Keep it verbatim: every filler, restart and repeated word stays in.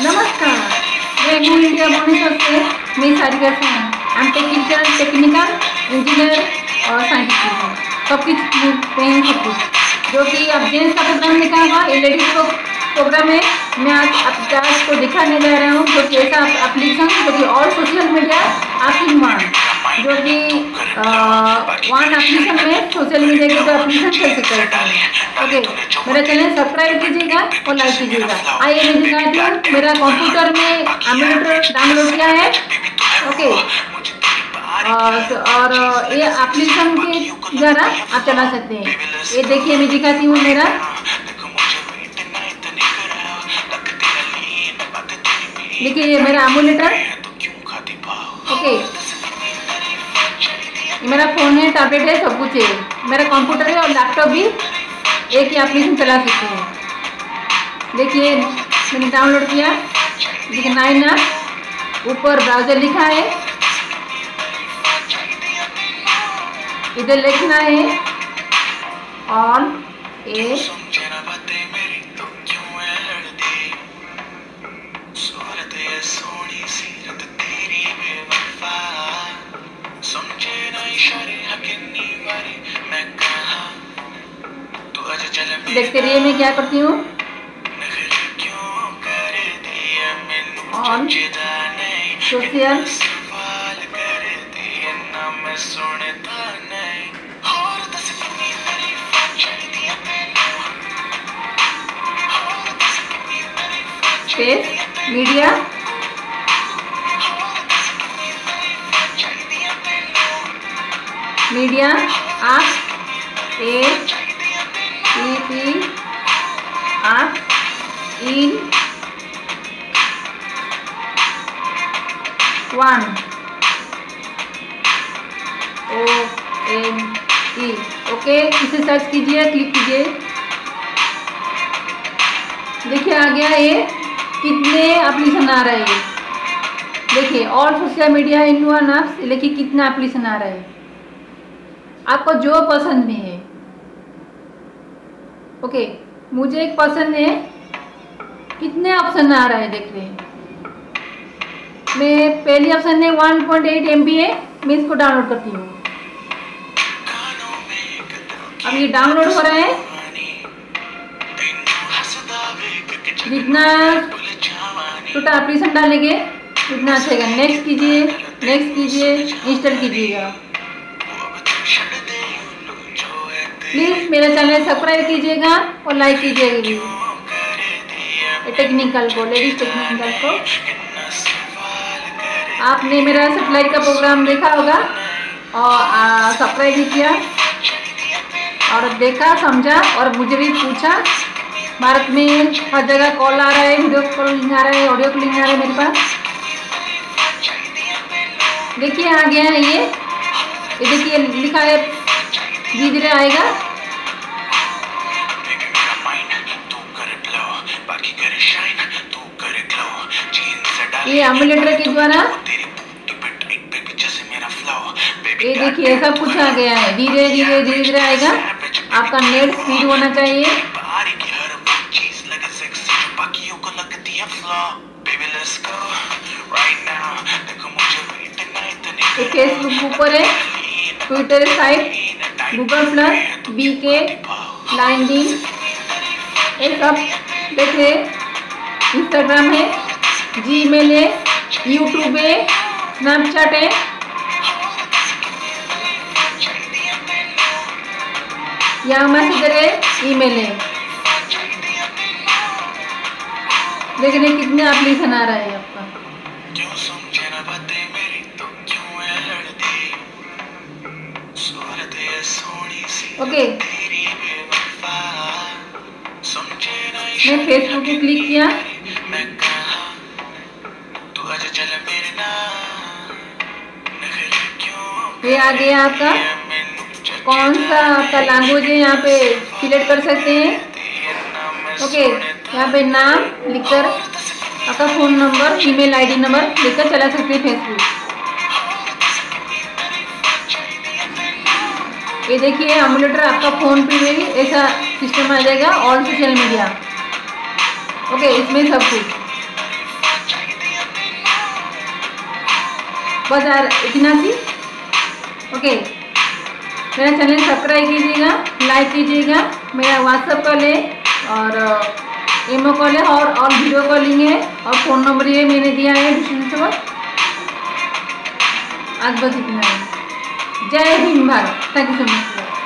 नमस्कार, मैं हूँ इंडिया भुवनेश्वर से मैं Sarika Singh. I am technical technical engineer और साइंटिस्ट सब कुछ में ही सब कुछ जो कि अब जेंट्स का प्रोग्राम लिखा हुआ ये लेडीज को प्रोग्राम है। मैं आज आप आज को दिखाने जा रहा हूँ जो कि ऐसा एप्लीकेशन जो कि और सोशल मीडिया आपकी वन जो कि वन एप्लीकेशन में सोशल मीडिया के तो एप्लीकेशन चल सकता है। ओके, मेरा चैनल सब्सक्राइब कीजिएगा और लाइक कीजिएगा। आइए मैं दिखाती हूँ मेरा कंप्यूटर में एमुलेटर डाउनलोड किया है। ओके, और, और ये एप्लीकेशन के द्वारा आप चला सकते हैं। ये देखिए मैं दिखाती हूँ मेरा देखिए ये मेरा एमुलेटर। ओके, ये मेरा फ़ोन है, टैबलेट है, सब कुछ है। मेरा कंप्यूटर है और लैपटॉप भी एक ही एप्लीकेशन चला सकते हैं। देखिए मैंने डाउनलोड किया, देखिए नाइन ऐप ऊपर ब्राउज़र लिखा है, इधर लिखना है ऑन ए देखते रहिए मैं क्या करती हूँ। On social space media media आप A P P app in one O N E. Okay, इसे सर्च कीजिए, क्लिक कीजिए। देखिए आ गया ये कितने एप्लीकेशन आ रहे हैं। देखिए और social media in one apps, देखिए कितना एप्लीकेशन आ रहा है आपको जो पसंद में है। ओके, मुझे एक पसंद है, कितने ऑप्शन आ रहा है देख रहे हैं। मैं पहली ऑप्शन है one point eight M B है, मैं इसको डाउनलोड करती हूँ। अब ये डाउनलोड हो रहा है, जितना छोटा एप्लीकेशन डालेंगे उतना अच्छा है। नेक्स्ट कीजिए, नेक्स्ट कीजिए, इंस्टॉल कीजिएगा। प्लीज़ मेरा चैनल सब्सक्राइब कीजिएगा और लाइक कीजिएगा भी। टेक्निकल को लेडीज टेक्निकल को आपने मेरा सप्लाई का प्रोग्राम देखा होगा और सब्सक्राइब भी किया और देखा समझा और मुझे भी पूछा। भारत में हर जगह कॉल आ रहा है, वीडियो कॉलिंग आ रहा है, ऑडियो कॉलिंग आ रहा है मेरे पास। देखिए आ गया है ये ये देखिए लिखा है, धीरे धीरे आएगा। ये एमुलेटर के द्वारा ये देखिए सब कुछ आ गया है। धीरे धीरे धीरे धीरे आएगा। आपका नेट स्पीड होना चाहिए। ये फेसबुक ऊपर है, Twitter site, Google Plus, B K, line D, ये सब देखिए। इंस्टाग्राम है, जीमेल है, यूट्यूब है, स्नैपचैट है। यहाँ मैसेंजर है, ईमेल है। देखने कितने एप्लीकेशन आ रहा है आपका। ओके, मैं फेसबुक को क्लिक किया, ये आ गया आपका कौन सा आपका लैंग्वेज है, यहाँ पे सिलेक्ट कर सकते हैं। ओके, यहाँ पे नाम लिखकर आपका phone number, email ID number लिखकर चला सकते हैं फेसबुक। ये देखिए एमुलेटर आपका फ़ोन पे भी ऐसा सिस्टम आ जाएगा, ऑल सोशल मीडिया। ओके, इसमें सब कुछ बस यार इतना सी। ओके, मेरा चैनल सब्सक्राइब कीजिएगा, लाइक कीजिएगा। मेरा व्हाट्सएप कॉल है और इमो कॉल है और और वीडियो कॉलिंग है और फ़ोन नंबर ये मैंने दिया है डिस्क्रिप्शन में। आज बस इतना है। जय हिंद Bharat. Thank you so much.